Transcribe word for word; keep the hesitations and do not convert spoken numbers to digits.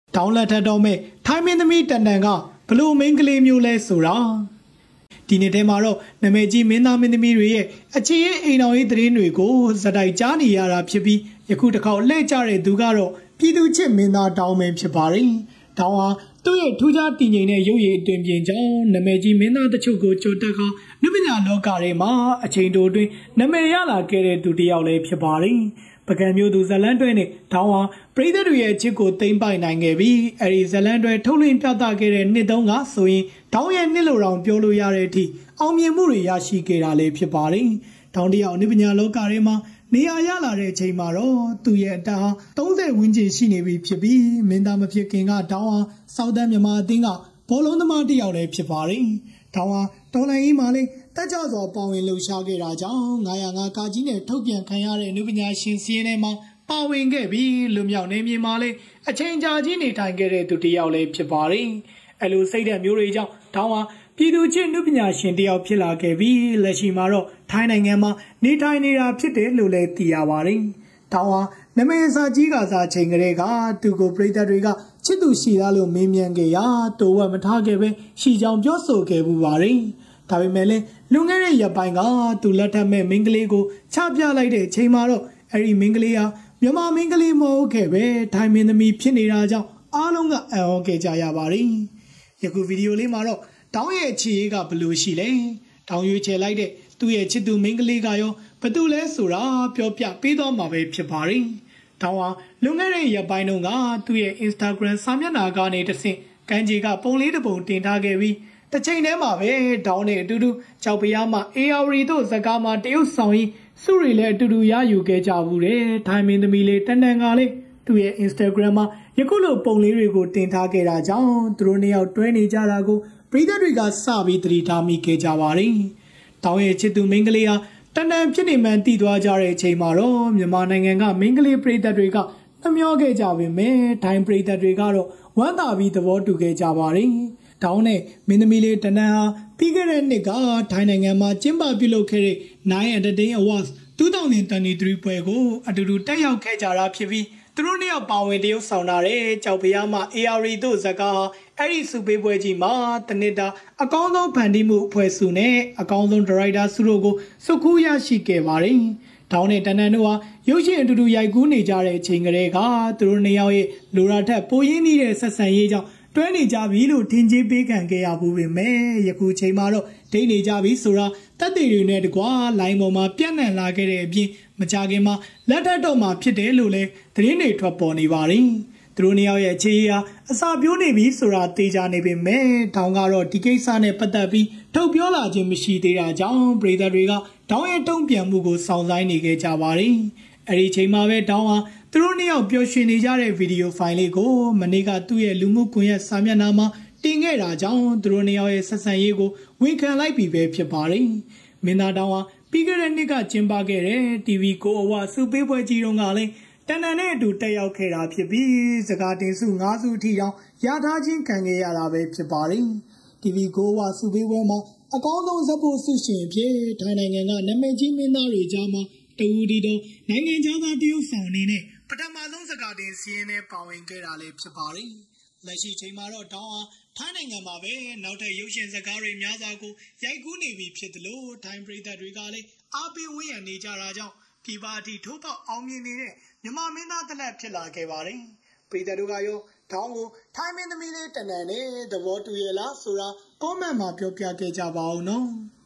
တောင်းလက်ထက်တော့မဲ့ထိုင်းမင်းသမီးတန်တန်ကဘလို့မင်းကလေးမျိုးလဲဆိုတာဒီနေ့ထဲမှာတော့နာမည်ကြီးမင်းသားမင်းသမီးတွေရဲ့အခြေရေးအိမ်တော်ရေးသတင်းတွေကိုဇက်တိုက်ကြားနေရတာဖြစ်ပြီးယခုတစ်ခေါက်လှည့်ကြတဲ့သူကတော့ပြည်သူချစ်မင်းသားတောင်းမင်းဖြစ်ပါတယ်။တောင်းဟာသူ့ရဲ့ထူးခြားတည်ငြိမ်တဲ့ရုပ်ရည်အတွင်ပြင်ကြောင့်နာမည်ကြီးမင်းသားတချို့ကိုကြိုတက်ခါနုပညာလောကထဲမှာအချိန်တိုအတွင်းနာမည်ရလာခဲ့တဲ့သူတစ်ယောက်လည်းဖြစ်ပါတယ်။ပကံမျိုးသူဇလန်းတွဲနဲ့တောင်းဟာပြည်သူတွေရဲ့ချစ်ကိုသိမ့်ပိုက်နိုင်ခဲ့ပြီးအဲဒီဇလန်းတွဲထုတ်လွှင့်ပြသခဲ့တဲ့နှစ်တုန်းကဆိုရင်တောင်းရဲ့နှစ်လိုတောင်ပြောလို့ရတဲ့အထိအောင်မြင်မှုတွေရရှိခဲ့တာလည်းဖြစ်ပါတယ်။တောင်းတယောက်နုပညာလောကထဲမှာနေရာရလာတဲ့အချိန်မှာတော့သူရဲ့အတားသုံးဆယ်ဝန်းကျင်ရှိနေပြီဖြစ်ပြီးမင်းသားမဖြစ်ခင်ကတောင်းဟာစောက်တန်းမြန်မာအသင်းကဘောလုံးသမားတစ်ယောက်လည်းဖြစ်ပါတယ်။တောင်းဟာတော်လိုင်းကြီးမှာလည်းတက်ကြစွာပါဝင်လှူရှားခဲ့တာကြောင့်ငါးရာငါးကာကြီးနဲ့ထုတ်ပြန်ခံရတဲ့နုပညာရှင်စီးရင်ထဲမှာပါဝင်ခဲ့ပြီးလူမြောက်နေမြေမှာလည်းအချိန်ကြာကြီးနေထိုင်ခဲ့တဲ့သူတစ်ယောက်လည်းဖြစ်ပါတယ်။အဲလိုစိတ်ဓာတ်မျိုးတွေကြောင့်တောင်းဟာပြည်သူ့ချစ်နုပညာရှင်တယောက်ဖြစ်လာခဲ့ပြီးလက်ရှိမှာတော့ထိုင်းနိုင်ငံမှာနေထိုင်နေတာဖြစ်တယ်လို့လည်းသိရပါတယ်။တောင်းဟာနမည်စာကြီးကစားချိန်ကလေးကသူကိုပြည်သက်တွေကချစ်သူရှိသားလို့မေးမြန်းခဲ့ရာတိုးဝက်မထားခဲ့ပဲရှိကြောင်ပြောဆိုခဲ့မှုပါတယ်။ဒါပေမဲ့လည်းလွန်ခဲ့တဲ့ရက်ပိုင်းကသူလက်ထက်မဲ့မင်းကလေးကိုချပြလိုက်တဲ့ချိန်မှာတော့အဲ့ဒီမင်းကလေးဟာမြန်မာမင်းကလေးမဟုတ်ခဲ့ပဲထိုင်းမင်းသမီးဖြစ်နေတာကြောင့်အားလုံးကအံ့ဩခဲ့ကြရပါတယ်။ယခုဗီဒီယိုလေးမှာတော့တောင်းရဲ့ချီရေးကဘလို့ရှိလဲတောင်းရွေးချယ်လိုက်တဲ့သူ့ရဲ့ချစ်သူမိန်းကလေးကရောဘသူလဲဆိုတာပြောပြပေးတော့မှာပဲဖြစ်ပါတယ်။တောင်းဟာလွန်ခဲ့တဲ့ရက်ပိုင်းတုန်းကသူ့ရဲ့ Instagram စာမျက်နှာကနေတဆင့်ကန်းကြီးကပုံလေးတစ်ပုံတင်ထားခဲ့ပြီးတစ်ချိန်တည်းမှာပဲတောင်းနဲ့အတူတူကြောက်ပရားမှာ A R D တို့ဇကာမှာတရုတ်ဆောင်ရင်စုရီလည်းအတူတူရယူခဲ့ကြဘူးတဲ့ထိုင်းမင်းသမီးလေးတန်တန်ကလေးသူ့ရဲ့ Instagram မှာယခုလိုပုံလေးတွေကိုတင်ထားခဲ့တာကြောင့်သူတို့နှစ်ယောက်တွဲနေကြတာကိုပြည်သက်တွေကစပြီးသတိထားမိခဲ့ကြပါတယ်။တောင်းရဲ့ချစ်သူမိန်းကလေးဟာတန်တန်ဖြစ်နေမှန်းသိသွားကြတဲ့အချိန်မှာတော့မြန်မာနိုင်ငံကမိန်းကလေးပြည်သက်တွေကနှမျောခဲ့ကြပေမဲ့ထိုင်းပြည်သက်တွေကတော့ဝမ်းသာပြီးသဘောတူခဲ့ကြပါတယ်။တောင်းနဲ့မင်းသမီးလေးတန်တန်ဟာပြီးခဲ့တဲ့နှစ်ကထိုင်းနိုင်ငံမှာကျင်းပပြုလုပ်ခဲ့တဲ့ Nine Entertain Awards twenty twenty-three ပွဲကိုအတူတူတက်ရောက်ခဲ့ကြတာဖြစ်ပြီးသူတို့နှစ်ယောက်ပါဝင်တရုတ်ဆောင်လာတဲ့ကြောက်ဖျားမှာ A R D တို့ဇကာဟာအဲ့ဒီစုပေးပွဲကြီးမှာတနစ်တာအကောင်းဆုံးဖန်တီးမှုအဖွဲ့စုနဲ့အကောင်းဆုံးဒါရိုက်တာစုတို့ကိုစုခူးရရှိခဲ့ပါတယ်။တောင်းနဲ့တန်တန်တို့ဟာရုပ်ရှင်အတူတူရိုက်ကူးနေကြတဲ့အချိန်ကလေးကသူတို့နှစ်ယောက်ရဲ့လိုရာထက်ပိုရင်းနှီးတဲ့ဆက်ဆံရေးကြောင့်တွဲနေကြပြီလို့ထင်ကြေးပေးခံခဲ့ရဘူးပေမဲ့ယခုချိန်မှာတော့ဒိတ်နေကြပြီဆိုတာတက်တွေတွေနဲ့တကွာလိုင်းပေါ်မှာပြန့်နှံ့လာခဲ့တဲ့အပြင်မကြခင်မှာလက်ထက်တော့မှာဖြစ်တယ်လို့လည်းသတင်းတွေထွက်ပေါ်နေပါတယ်။သူတို့နှစ်ယောက်ရဲ့အခြေအရအစာပြိုးနေပြီဆိုတာသိကြနေပေမဲ့တောင်းကတော့ဒီကိစ္စနဲ့ပတ်သက်ပြီးထုတ်ပြောလာခြင်းမရှိသေးတာကြောင့်ပြည်သက်တွေကတောင်းရဲ့တုံ့ပြန်မှုကိုစောင့်ဆိုင်းနေခဲ့ကြပါတယ်။အဲဒီချိန်မှာပဲတောင်းဟာသူတို့နှစ်ယောက်ပျော်ရွှင်နေကြတဲ့ဗီဒီယိုဖိုင်လေးကိုမနေ့ကသူ့ရဲ့လူမှုကွန်ရက်စာမျက်နှာမှာတင်ခဲ့တာကြောင့်သူတို့နှစ်ယောက်ရဲ့ဆက်ဆံရေးကိုဝန်ခံလိုက်ပြီပဲဖြစ်ပါတယ်။မင်းသားတောင်းဟာပြီးခဲ့တဲ့နှစ်ကကျင်းပခဲ့တဲ့ T V ကိုအဝစုပေးပွဲကြီးတုန်းကလည်းတန်တန်နဲ့အတူတက်ရောက်ခဲ့တာဖြစ်ပြီးစကားတင်စု၅စုအထိတောင်ရထားချင်းခံခဲ့ရတာပဲဖြစ်ပါတယ်။ T V ကိုအဝစုပေးပွဲမှာအကောင်းဆုံးဇက်ဖို့ဆုရှင်ဖြစ်ထိုင်းနိုင်ငံကနာမည်ကြီးမင်းသားတွေကြားမှာတူဒီတော့နိုင်ငံခြားသားတရုတ်ဆောင်အနေနဲ့ပထမဆုံးစကားတင်စီးရင်နဲ့ပါဝင်ခဲ့တာလည်းဖြစ်ပါတယ်။လက်ရှိချိန်မှာတော့တောင်းအားထိုင်းနိုင်ငံမှာပဲနောက်ထပ်ရုပ်ရှင်စကားတွေများစွာကိုရိုက်ကူးနေပြီဖြစ်တယ်လို့ထိုင်းပြည်သက်တွေကလည်းအားပေးဝန်းရံနေကြတာကြောင့်ဒီပါတီထိုးပေါက်အောင်မြင်နေတဲ့မြန်မာမင်းသားတစ်လက်ဖြစ်လာခဲ့ပါတယ်။ပြည်သက်တို့ကရောတောင်းကိုထိုင်းမင်းသမီးလေးတနန်နဲ့သဘောတူရလားဆိုတာ comment မှာပြောပြခဲ့ကြပါဦးနော်။